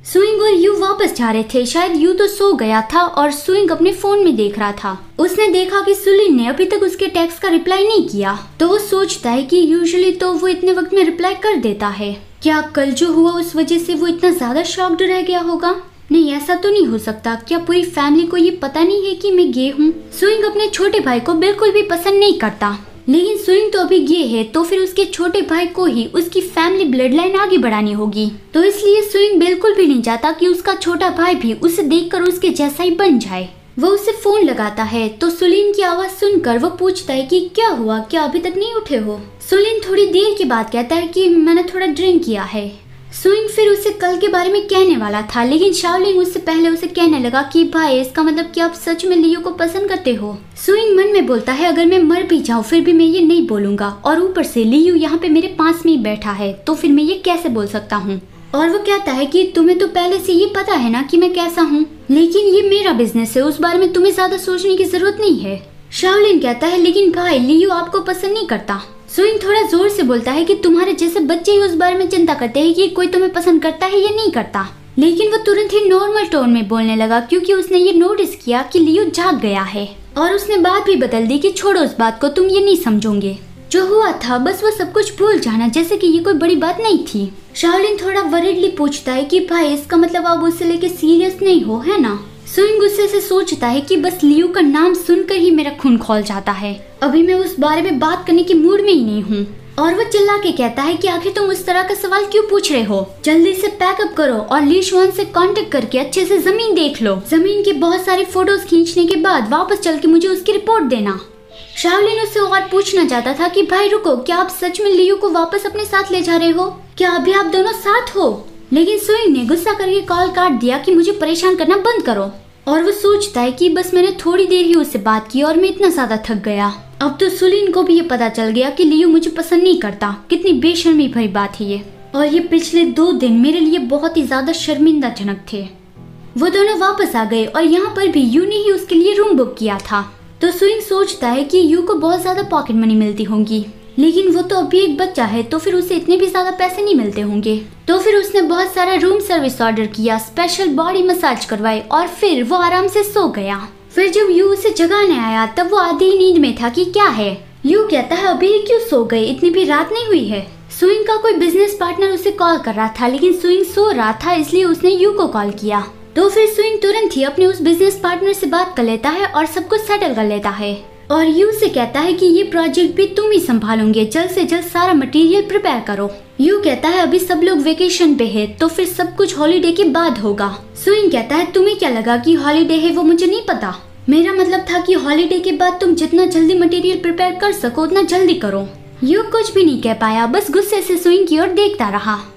Swing और you वापस जा रहे थे। शायद यू तो सो गया था और स्विंग अपने फोन में देख रहा था। उसने देखा कि सुलिन ने अभी तक उसके टेक्स्ट का रिप्लाई नहीं किया, तो वो सोचता है कि यूजुअली तो वो इतने वक्त में रिप्लाई कर देता है। क्या कल जो हुआ उस वजह से वो इतना ज्यादा शॉक्ड रह गया होगा? नहीं, ऐसा तो नहीं हो सकता। क्या पूरी फैमिली को ये पता नहीं है कि मैं गे हूँ? स्विंग अपने छोटे भाई को बिल्कुल भी पसंद नहीं करता, लेकिन स्विंग तो अभी गे है, तो फिर उसके छोटे भाई को ही उसकी फैमिली ब्लड लाइन आगे बढ़ानी होगी। तो इसलिए स्विंग बिल्कुल भी नहीं चाहता कि उसका छोटा भाई भी उसे देखकर उसके जैसा ही बन जाए। वो उसे फोन लगाता है तो सुलिन की आवाज सुनकर वो पूछता है कि क्या हुआ, क्या अभी तक नहीं उठे हो? सुलिन थोड़ी देर के बाद कहता है कि मैंने थोड़ा ड्रिंक किया है। स्विंग फिर उसे कल के बारे में कहने वाला था, लेकिन शाओलिन उससे पहले उसे कहने लगा कि भाई इसका मतलब कि आप सच में लियो को पसंद करते हो। स्विंग मन में बोलता है अगर मैं मर भी जाऊँ फिर भी मैं ये नहीं बोलूंगा, और ऊपर से लियो यहाँ पे मेरे पास में ही बैठा है, तो फिर मैं ये कैसे बोल सकता हूँ? और वो कहता है कि तुम्हें तो पहले से ये पता है ना कि मैं कैसा हूँ, लेकिन ये मेरा बिजनेस है, उस बारे में तुम्हें ज्यादा सोचने की जरूरत नहीं है। शाओलिन कहता है लेकिन भाई लियो आपको पसंद नहीं करता। स्विंग थोड़ा जोर से बोलता है कि तुम्हारे जैसे बच्चे ही उस बारे में चिंता करते हैं कि कोई तुम्हें पसंद करता है या नहीं करता। लेकिन वो तुरंत ही नॉर्मल टोन में बोलने लगा, क्योंकि उसने ये नोटिस किया कि लियो जाग गया है। और उसने बात भी बदल दी कि छोड़ो उस बात को, तुम ये नहीं समझोगे, जो हुआ था बस वो सब कुछ भूल जाना, जैसे कि ये कोई बड़ी बात नहीं थी। शाओलिन थोड़ा वरीडली पूछता है कि भाई इसका मतलब आप उससे लेके सीरियस नहीं हो, है ना? स्विंग गुस्से से सोचता है कि बस लियो का नाम सुनकर ही मेरा खून खौल जाता है, अभी मैं उस बारे में बात करने के मूड में ही नहीं हूँ। और वो चिल्ला के कहता है कि आखिर तुम उस तरह का सवाल क्यों पूछ रहे हो? जल्दी से पैकअप करो और ली शुआन से कांटेक्ट करके अच्छे से जमीन देख लो। जमीन के बहुत सारे फोटोज खींचने के बाद वापस चल के मुझे उसकी रिपोर्ट देना। शाओलिन उससे और पूछना चाहता था कि भाई रुको, क्या आप सच में लियो को वापस अपने साथ ले जा रहे हो? क्या अभी आप दोनों साथ हो? लेकिन स्विंग ने गुस्सा करके कॉल काट दिया कि मुझे परेशान करना बंद करो। और वो सोचता है कि बस मैंने थोड़ी देर ही उससे बात की और मैं इतना ज्यादा थक गया। अब तो सुलिन को भी ये पता चल गया कि लियो मुझे पसंद नहीं करता। कितनी बेशर्मी भरी बात है ये। और ये पिछले 2 दिन मेरे लिए बहुत ही ज्यादा शर्मिंदाजनक थे। वो दोनों वापस आ गए और यहाँ पर भी यू ने ही उसके लिए रूम बुक किया था। तो स्विंग सोचता है कि यू को बहुत ज्यादा पॉकेट मनी मिलती होंगी, लेकिन वो तो अभी एक बच्चा है, तो फिर उसे इतने भी ज्यादा पैसे नहीं मिलते होंगे। तो फिर उसने बहुत सारा रूम सर्विस ऑर्डर किया, स्पेशल बॉडी मसाज करवाई और फिर वो आराम से सो गया। फिर जब यू उसे जगाने आया तब वो आधी नींद में था कि क्या है। यू कहता है अभी क्यों सो गए, इतनी भी रात नहीं हुई है। स्विंग का कोई बिजनेस पार्टनर उसे कॉल कर रहा था, लेकिन स्विंग सो रहा था, इसलिए उसने यू को कॉल किया। तो फिर स्विंग तुरंत ही अपने उस बिजनेस पार्टनर से बात कर लेता है और सब कुछ सेटल कर लेता है। और यू से कहता है कि ये प्रोजेक्ट भी तुम ही संभालोगे, जल्द से जल्द सारा मटेरियल प्रिपेयर करो। यू कहता है अभी सब लोग वेकेशन पे है, तो फिर सब कुछ हॉलीडे के बाद होगा। स्विंग कहता है तुम्हें क्या लगा कि हॉलीडे है, वो मुझे नहीं पता। मेरा मतलब था कि हॉलीडे के बाद तुम जितना जल्दी मटेरियल प्रिपेयर कर सको उतना जल्दी करो। यू कुछ भी नहीं कह पाया, बस गुस्से से स्विंग की ओर देखता रहा।